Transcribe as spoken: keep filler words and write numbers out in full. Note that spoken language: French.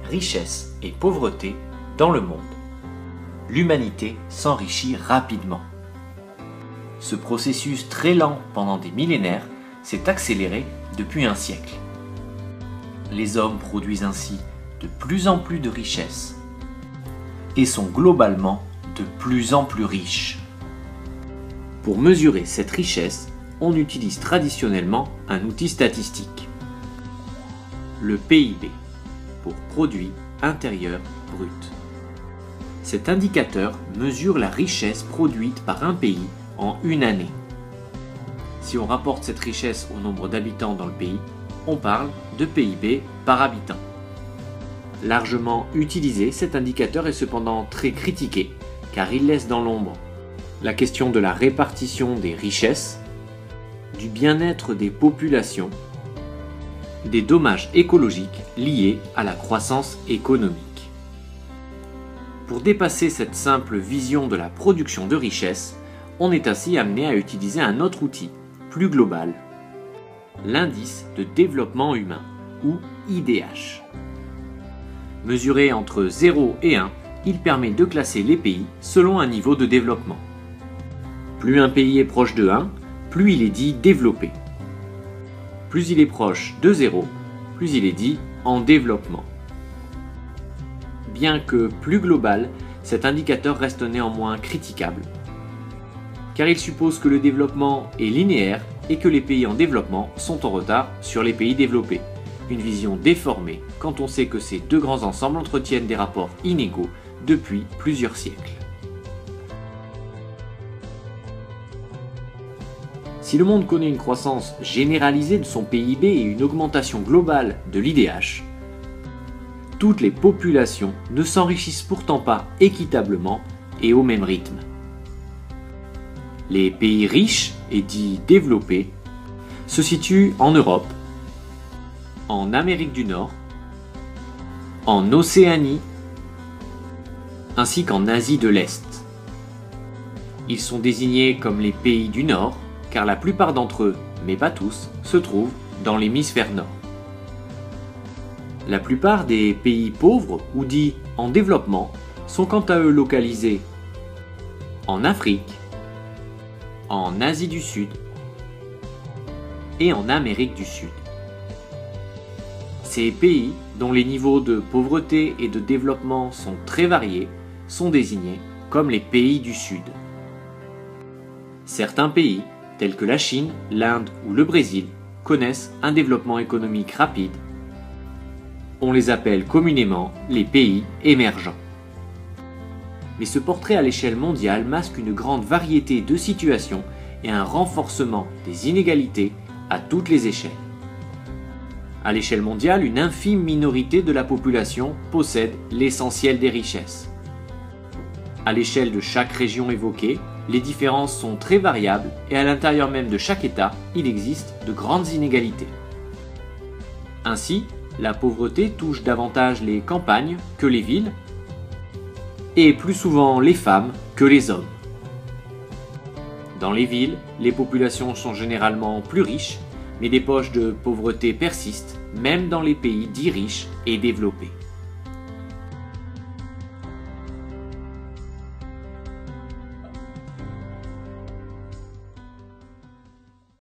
richesse et pauvreté dans le monde. L'humanité s'enrichit rapidement. Ce processus très lent pendant des millénaires s'est accéléré depuis un siècle. Les hommes produisent ainsi de plus en plus de richesses et sont globalement de plus en plus riches. Pour mesurer cette richesse, on utilise traditionnellement un outil statistique, le P I B, pour Produit Intérieur Brut. Cet indicateur mesure la richesse produite par un pays en une année. Si on rapporte cette richesse au nombre d'habitants dans le pays, on parle de P I B par habitant. Largement utilisé, cet indicateur est cependant très critiqué, car il laisse dans l'ombre la question de la répartition des richesses, du bien-être des populations, des dommages écologiques liés à la croissance économique. Pour dépasser cette simple vision de la production de richesses, on est ainsi amené à utiliser un autre outil, plus global, l'indice de développement humain, ou I D H. Mesuré entre zéro et un, il permet de classer les pays selon un niveau de développement. Plus un pays est proche de un, plus il est dit développé. Plus il est proche de zéro, plus il est dit en développement. Bien que plus global, cet indicateur reste néanmoins critiquable, car il suppose que le développement est linéaire et que les pays en développement sont en retard sur les pays développés. Une vision déformée quand on sait que ces deux grands ensembles entretiennent des rapports inégaux depuis plusieurs siècles. Si le monde connaît une croissance généralisée de son P I B et une augmentation globale de l'I D H, toutes les populations ne s'enrichissent pourtant pas équitablement et au même rythme. Les pays riches et dits développés se situent en Europe, en Amérique du Nord, en Océanie, ainsi qu'en Asie de l'Est. Ils sont désignés comme les pays du Nord, car la plupart d'entre eux, mais pas tous, se trouvent dans l'hémisphère nord. La plupart des pays pauvres, ou dits en développement, sont quant à eux localisés en Afrique, en Asie du Sud et en Amérique du Sud. Ces pays, dont les niveaux de pauvreté et de développement sont très variés, sont désignés comme les pays du Sud. Certains pays, tels que la Chine, l'Inde ou le Brésil, connaissent un développement économique rapide. On les appelle communément les pays émergents. Mais ce portrait à l'échelle mondiale masque une grande variété de situations et un renforcement des inégalités à toutes les échelles. À l'échelle mondiale, une infime minorité de la population possède l'essentiel des richesses. À l'échelle de chaque région évoquée, les différences sont très variables et à l'intérieur même de chaque État, il existe de grandes inégalités. Ainsi, la pauvreté touche davantage les campagnes que les villes et plus souvent les femmes que les hommes. Dans les villes, les populations sont généralement plus riches, mais des poches de pauvreté persistent, même dans les pays dits riches et développés.